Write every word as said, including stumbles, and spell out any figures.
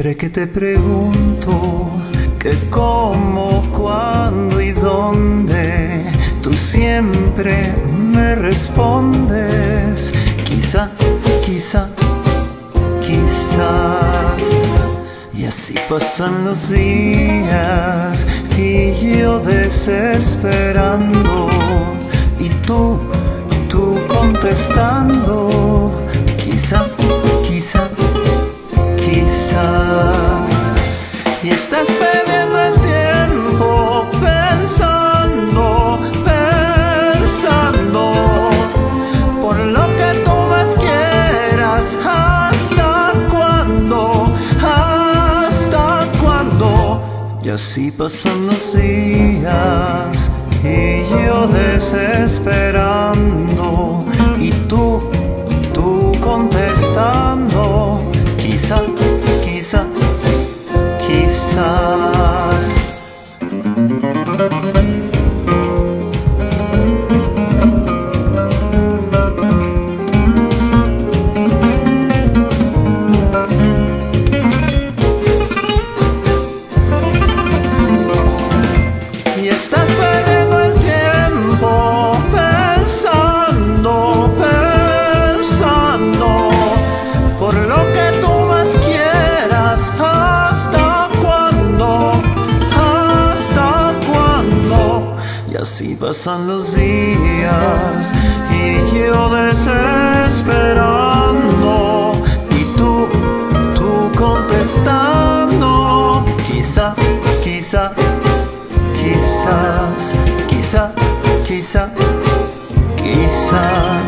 Siempre que te pregunto que cómo, cuándo y dónde, tú siempre me respondes quizá, quizá, quizás. Y así pasan los días y yo desesperando y tú, tú contestando quizá, quizá, quizás. Y estás perdiendo el tiempo pensando, pensando por lo que tú más quieras. ¿Hasta cuándo? ¿Hasta cuándo? Y así pasan los días y yo desesperando y tú, tú contestando quizá, quizá, quizás. Y estás perdiendo el tiempo pensando, pensando por lo que tú más quieras. ¿Hasta cuándo? ¿Hasta cuándo? Y así pasan los días y yo desesperando y tú, tú contestando quizá, quizá, quizás, quizá, quizá, quizás.